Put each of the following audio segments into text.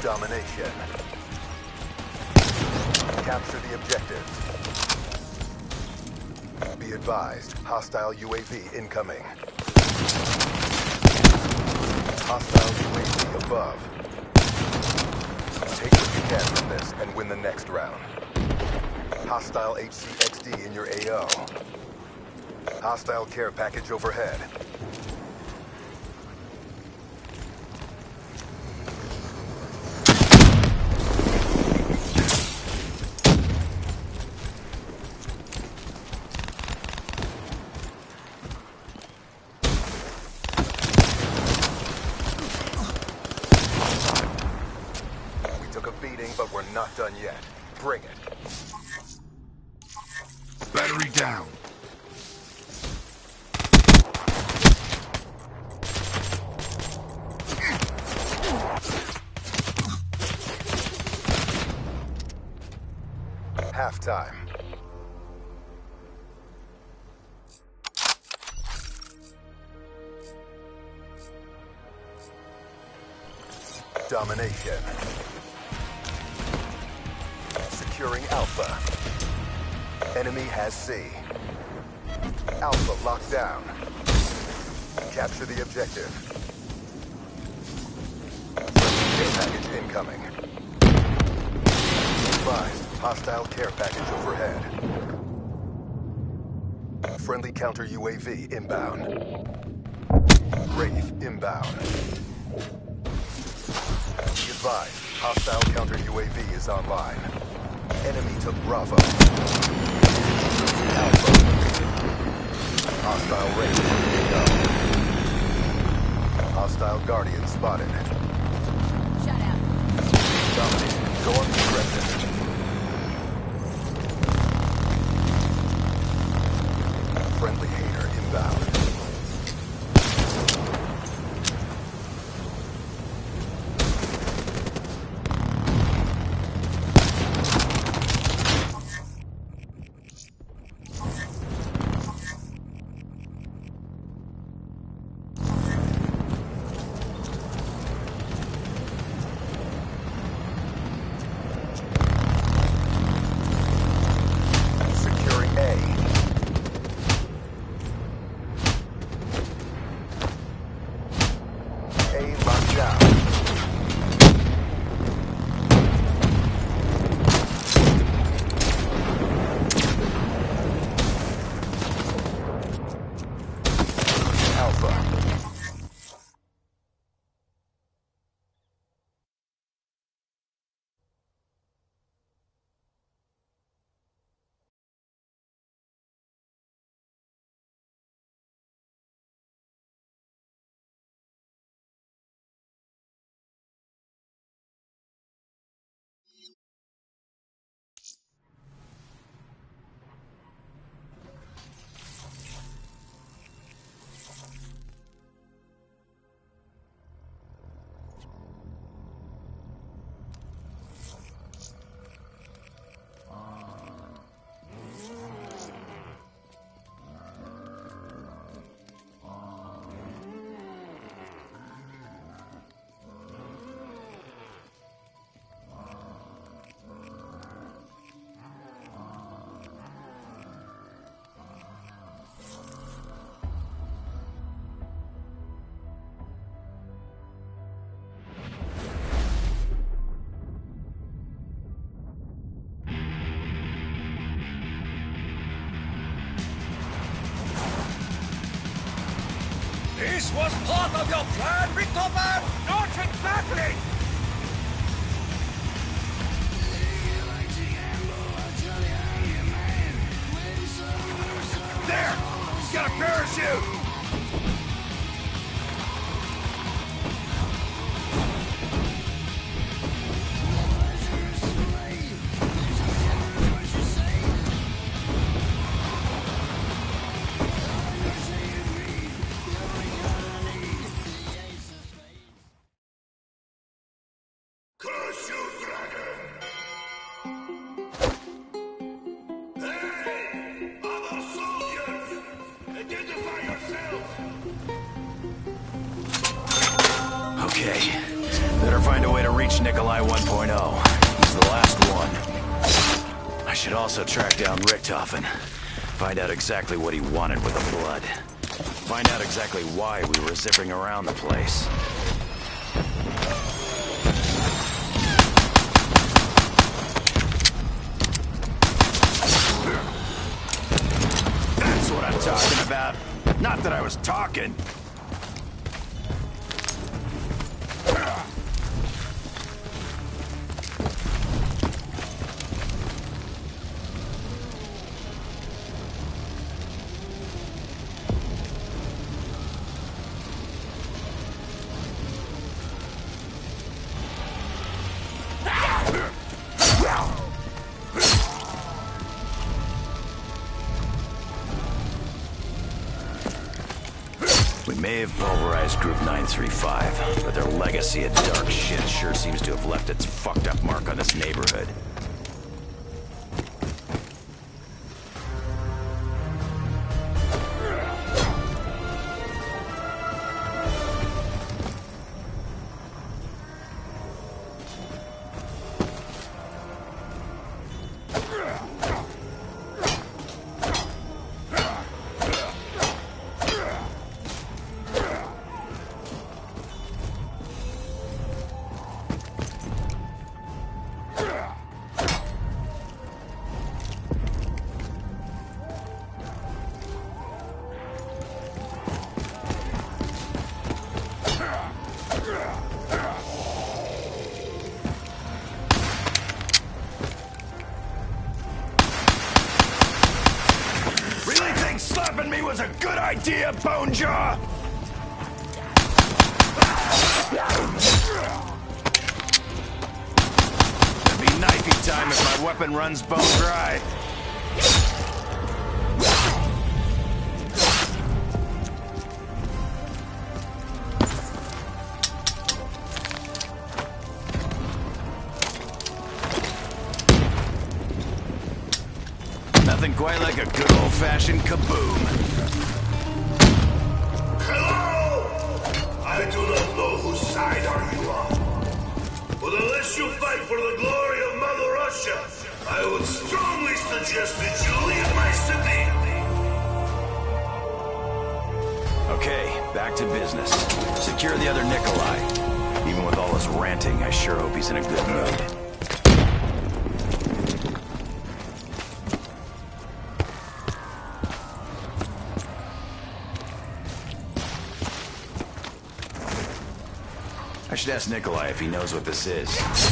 Domination. Capture the objectives. Be advised, hostile UAV incoming. Hostile UAV above. Take what you can from this and win the next round. Hostile HCXD in your AO. Hostile care package overhead. We took a beating, but we're not done yet. Bring it. Battery down. Halftime. Domination. Securing Alpha. Enemy has C. Alpha locked down. Capture the objective. Care package incoming. Advised, hostile care package overhead. Friendly counter UAV inbound. Wraith inbound. Be advised, hostile counter UAV is online. Enemy took Bravo. Alpha. Hostile Wraith ready to go. Hostile Guardian spotted. Shut out. Dominate. Go on the aggressive. Friendly Hater inbound. Securing A. A locked down. Alpha. This was part of your plan, Victor Man? Not exactly! There! He's got a parachute! Curse you, dragon! Hey! Other soldiers! Identify yourselves! Okay, Better find a way to reach Nikolai 1.0. He's the last one. I should also track down Richthofen. Find out exactly what he wanted with the blood. Find out exactly why we were zipping around the place. That's what I'm talking about. Not that I was talking. We may have pulverized Group 935, but their legacy of dark shit sure seems to have left its fucked up mark on this neighborhood. Slapping me was a good idea, Bonejaw! It'd be knifey time if my weapon runs bone dry. Nothing quite like a good old-fashioned kaboom. Hello! I do not know whose side are you on. But unless you fight for the glory of Mother Russia, I would strongly suggest that you leave my city. Okay, back to business. Secure the other Nikolai. Even with all this ranting, I sure hope he's in a good mood. I should ask Nikolai if he knows what this is.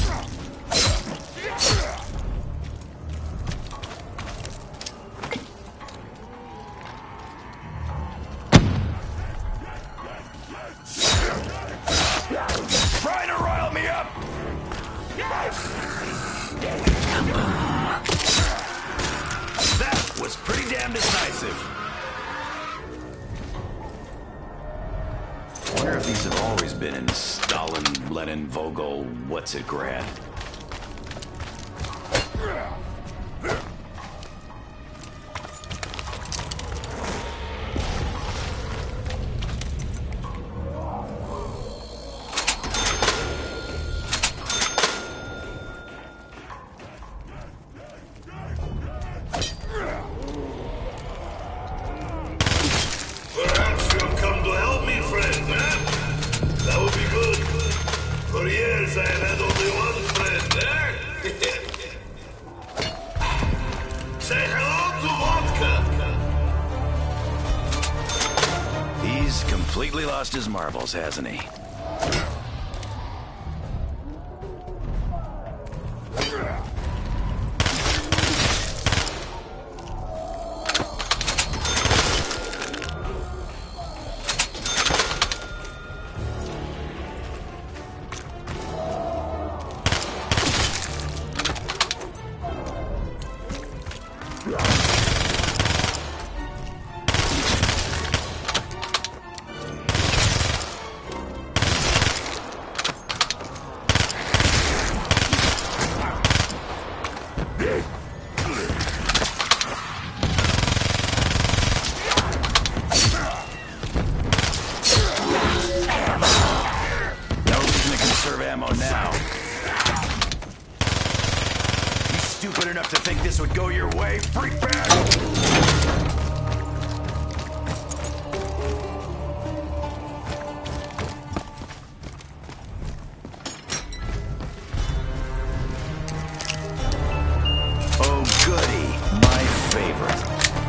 Trying to rile me up! That was pretty damn decisive. I wonder if these have always been in Stalin, Lenin, Vogel, what's-it-grad. Perhaps you've come to help me, friend, eh? That would be good. For years I have had only one friend, eh? Say hello to Vodka. He's completely lost his marbles, hasn't he? enough to think this would go your way, freak bag? Oh, goody. My favorite.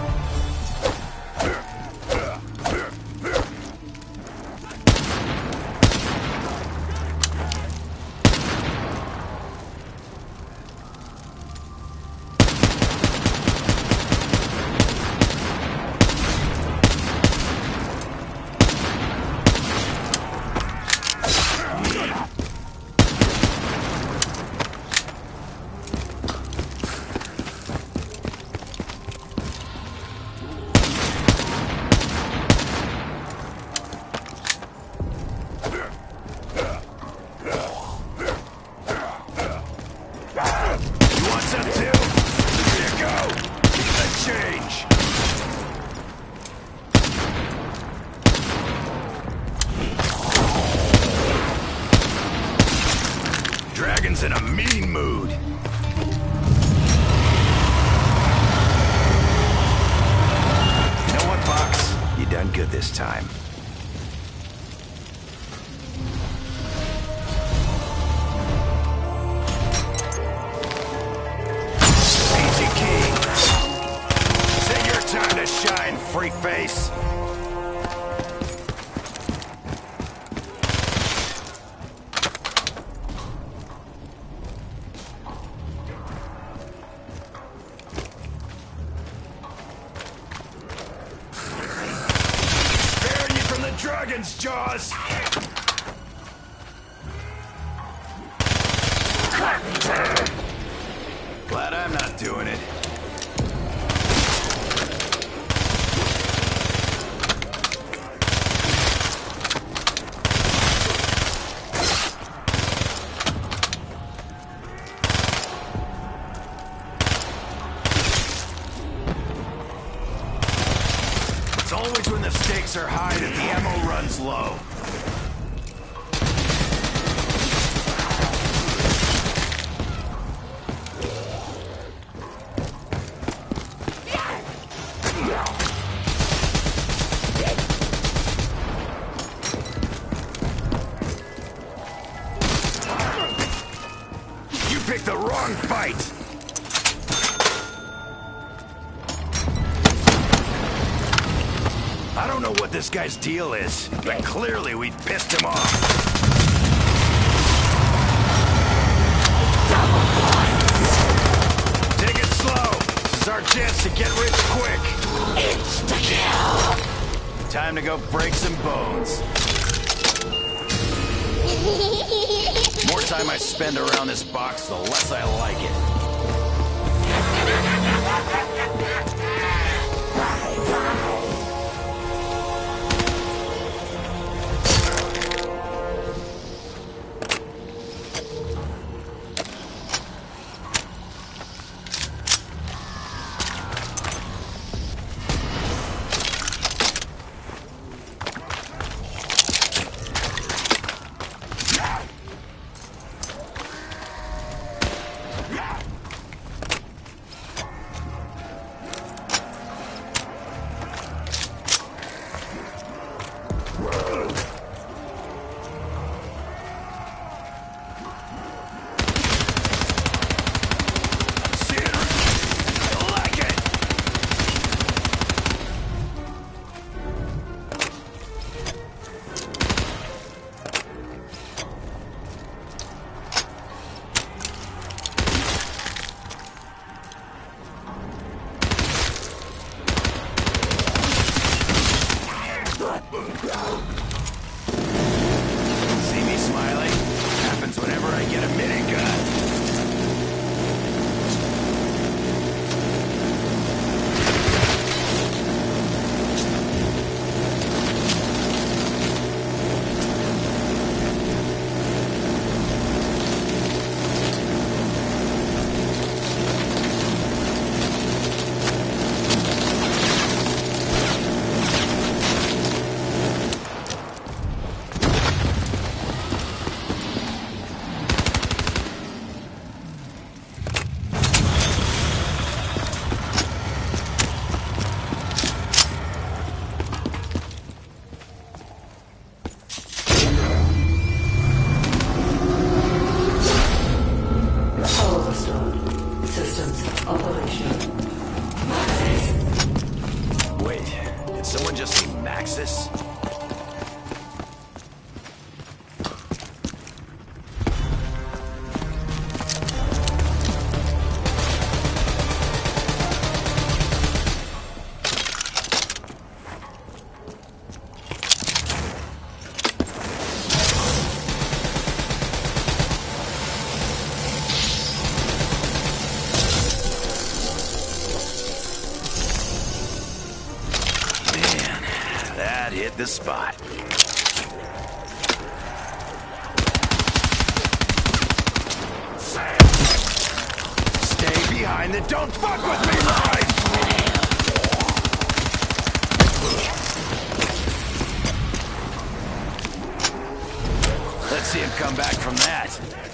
Dragon's in a mean mood. You know what, Box? You done good this time. Peachy Keen. Is it your time to shine, freak face? Dragon's jaws! Glad I'm not doing it. It's always when the stakes are high that the ammo runs low. You picked the wrong fight! I don't know what this guy's deal is, but clearly we've pissed him off. Take it slow. This is our chance to get rich quick. Insta-kill. Time to go break some bones. The more time I spend around this box, the less I like it. hit this spot. Stay behind and don't fuck with me, right? Let's see him come back from that.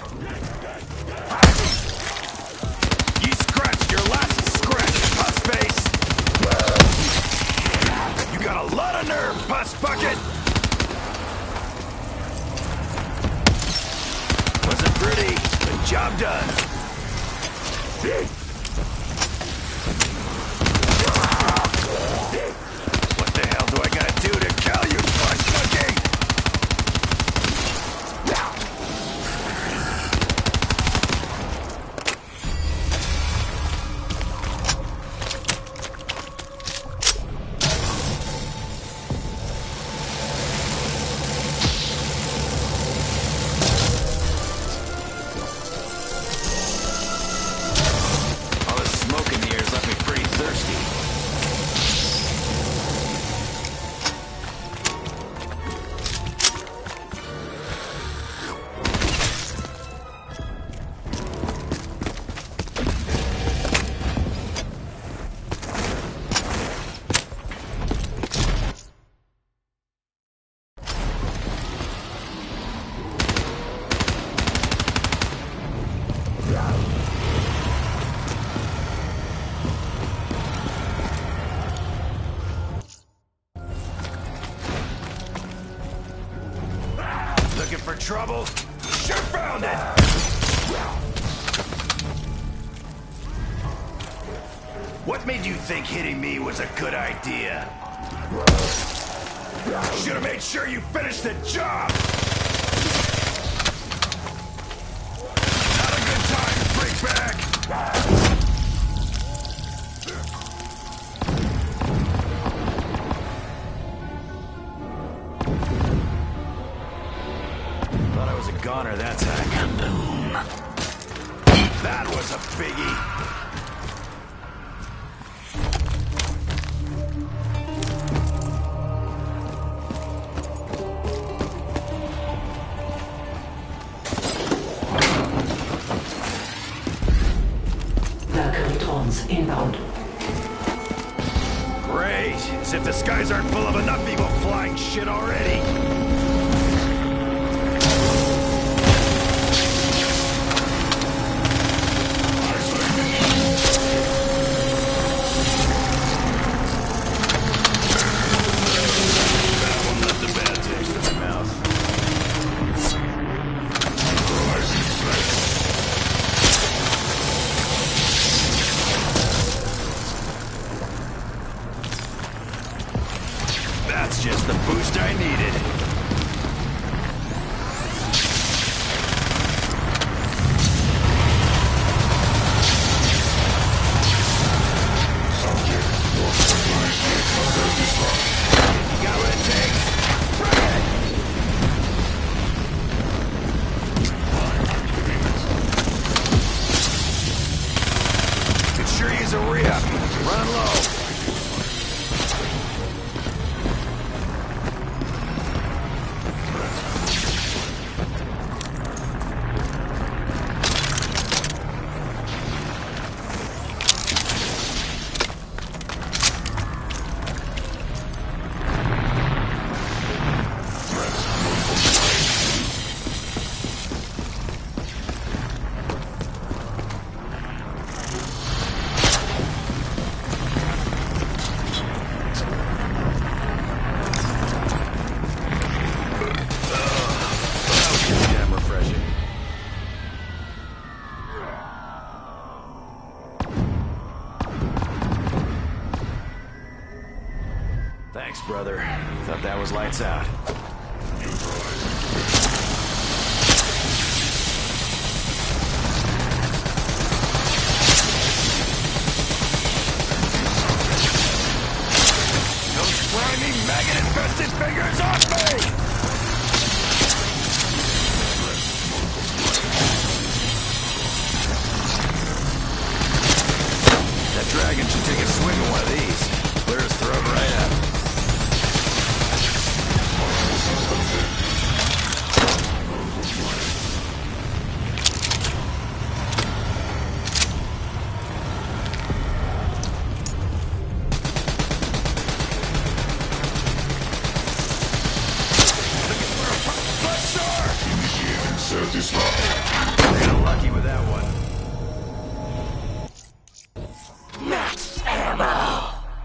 You scratched your last scratch, puss face. You got a lot of nerve, puss bucket. Wasn't pretty, but job done. What the hell do I gotta do to kill you, puss bucket? Looking for trouble? Sure found it! What made you think hitting me was a good idea? Should have made sure you finished the job! Not a good time, freakbag! Goner that time. Boom. That was a biggie. Valkyrie inbound. Great. As if the skies aren't full of enough evil flying shit already. That's just the boost I needed. Got what it takes? Bring it! Could sure use a re-up. Running low. Thanks, brother. Thought that was lights out. Those slimy, maggot-infested fingers off me! That dragon should take a swing at one of these. Clear his throat right out. Got lucky with that one. Max ammo!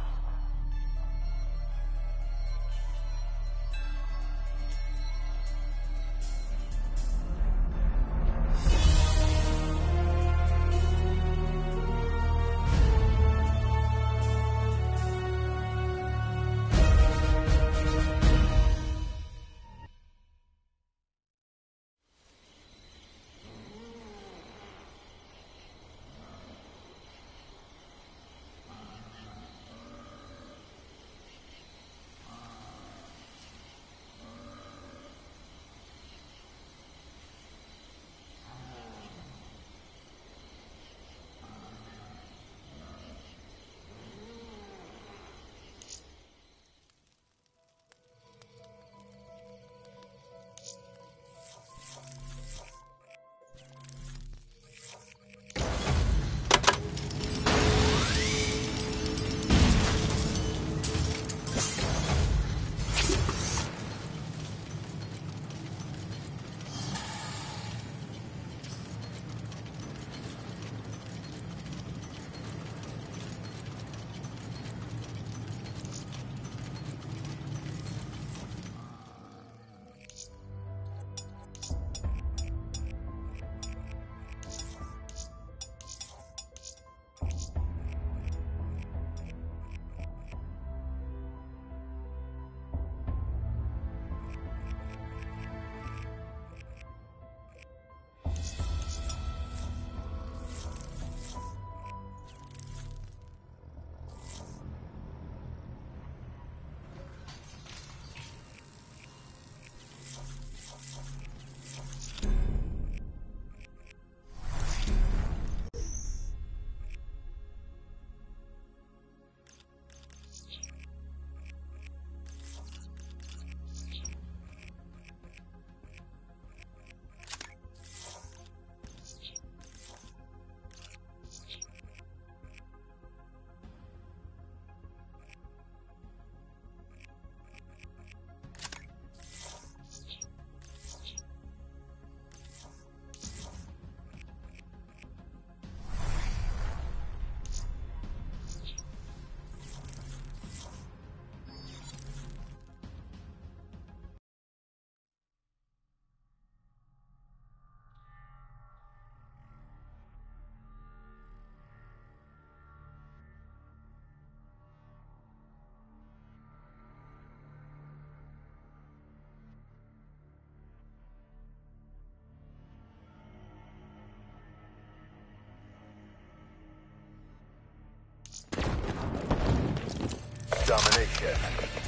Domination.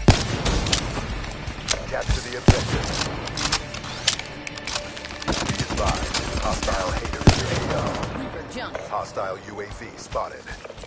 Capture the objective. Be advised, hostile haters in your AO. Reaper jumped. Hostile UAV spotted.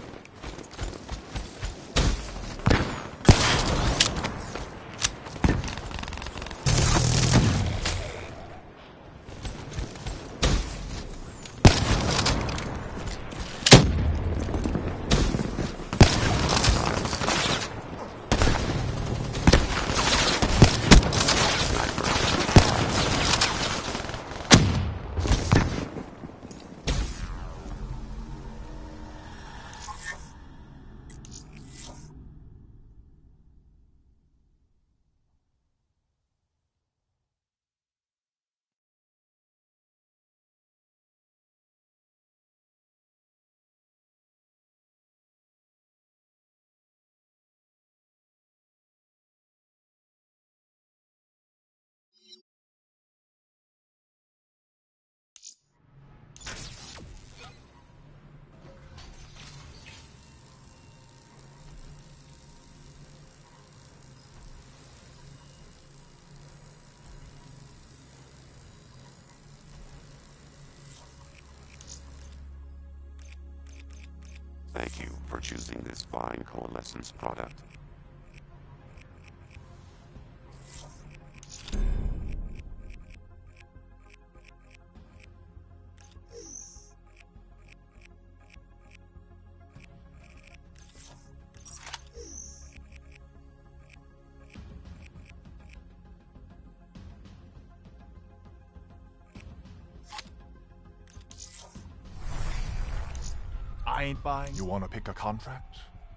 Thank you for choosing this fine Coalescence product. I ain't buying. You want to pick a contract?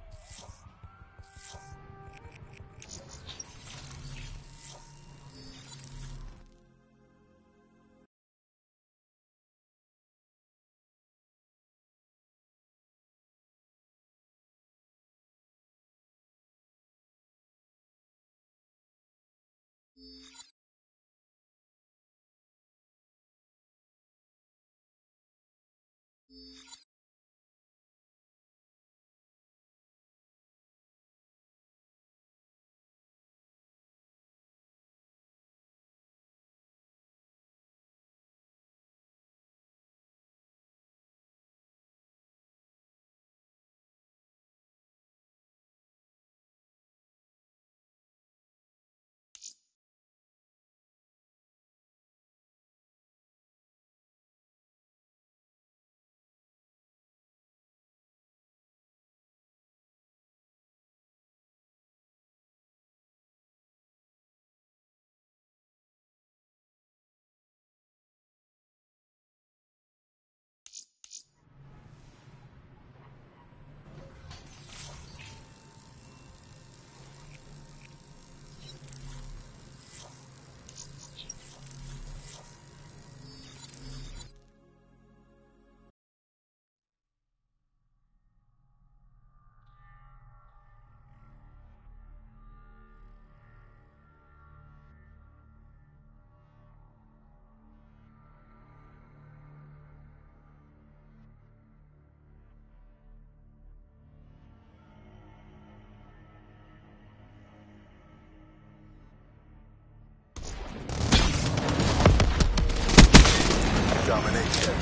Domination.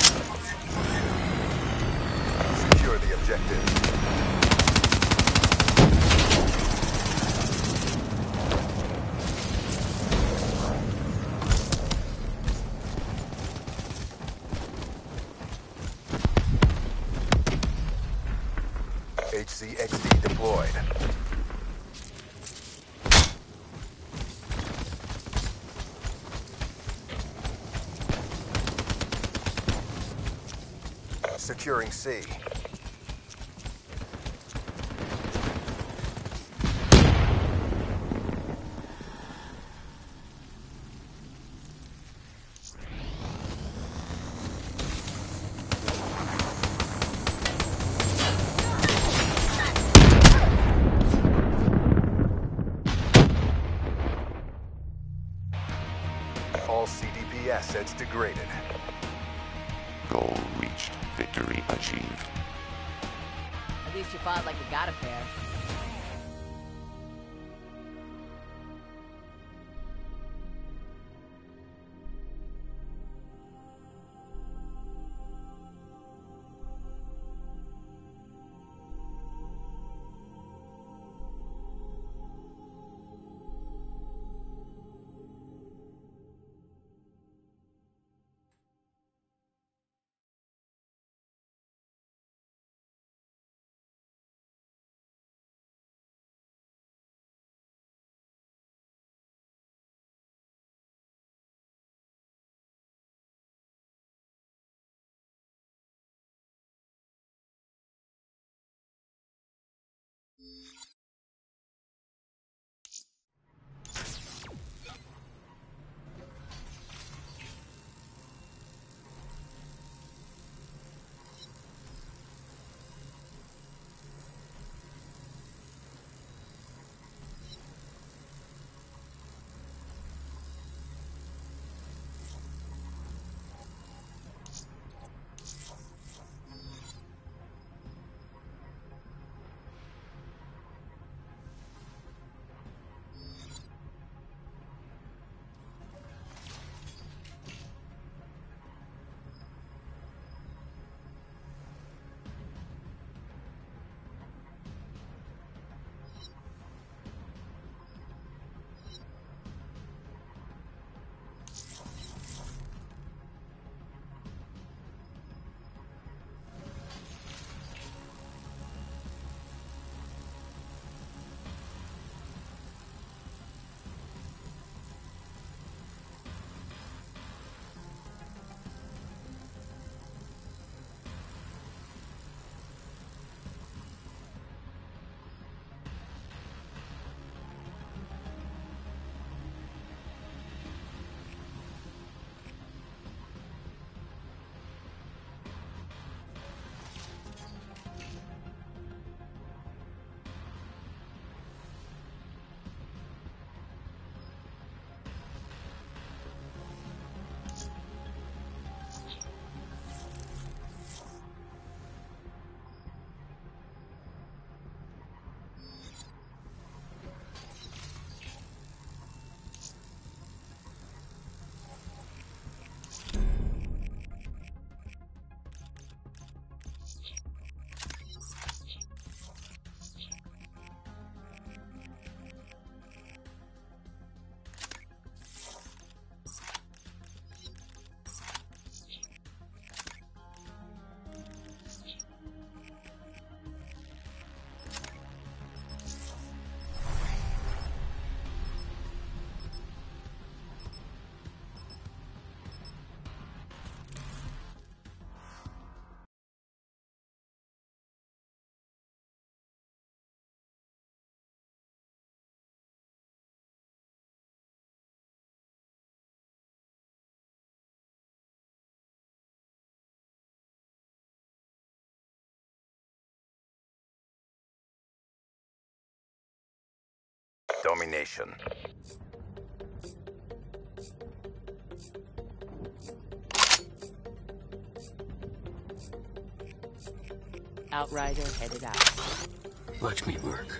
Secure the objective. HCXD deployed. Securing C. All CDP assets degraded. Goal reached. Victory achieved. At least you fought like you got a pair. Domination. Outrider headed out. Watch me work.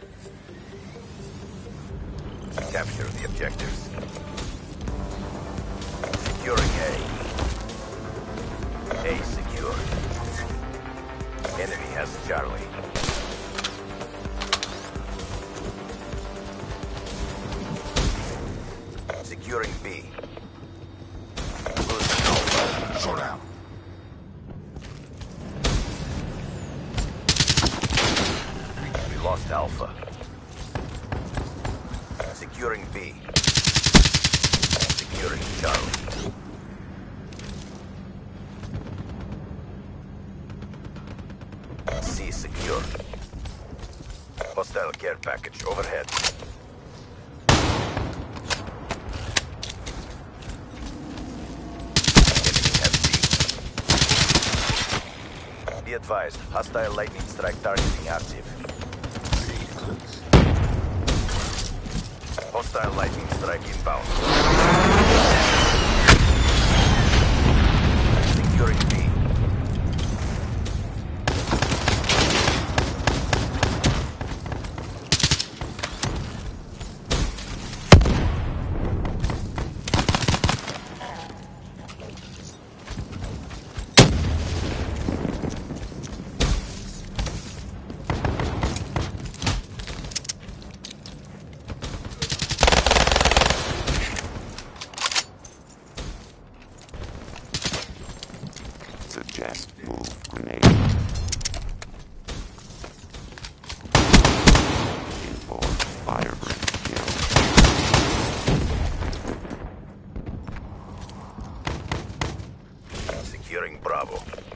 Capture the objectives. Securing A. A secure. Enemy has Charlie. Securing B. Losing Alpha. Showdown. We lost Alpha. Securing B. Securing Charlie. C secure. Hostile care package overhead. Enemy has B. Be advised, hostile lightning strike targeting active. Hostile lightning strike inbound. Securing B. Suggest move grenade. Info Firebird kill. Securing Bravo.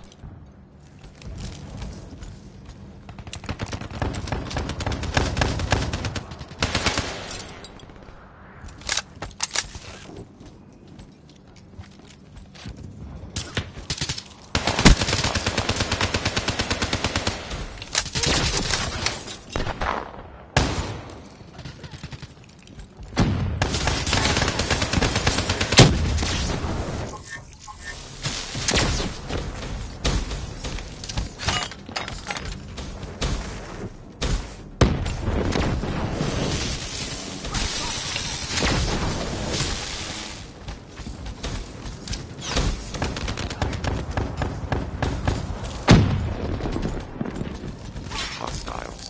Hostiles.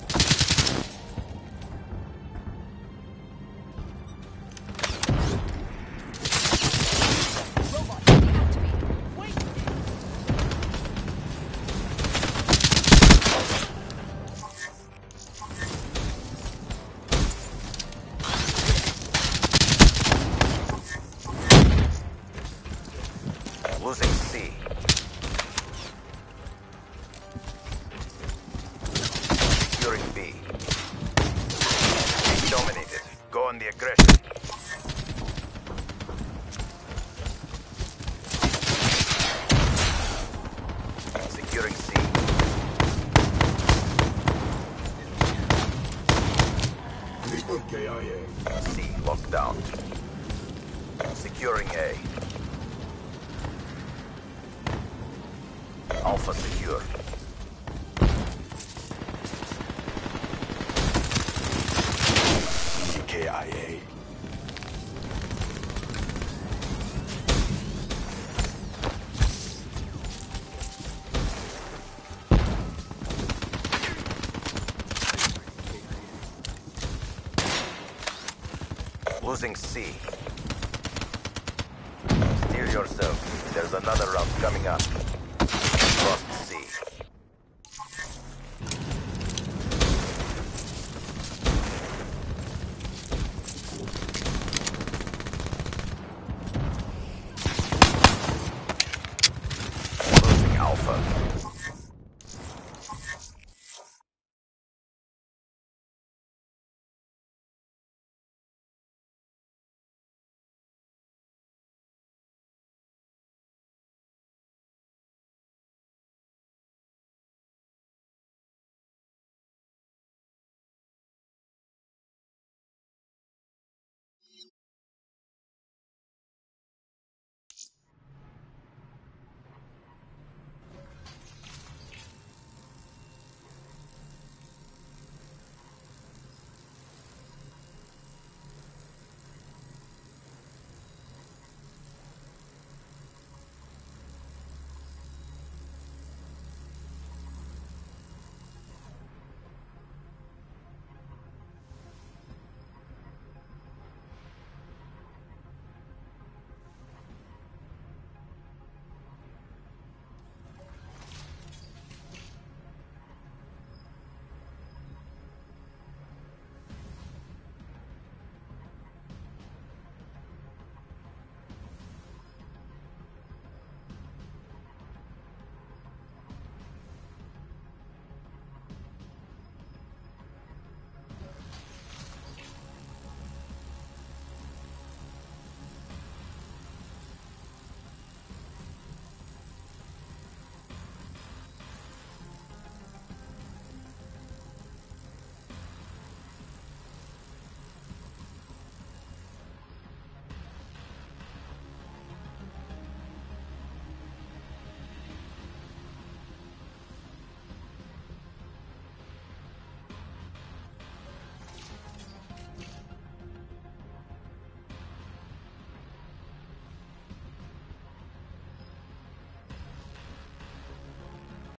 Robot, activate. Wait. Losing C. Securing B. B dominated. Go on the aggression. Securing C. C locked down. Securing A. Alpha secure. EKIA. Losing C. Steer yourself. There's another round coming up. Lost C. Losing Alpha.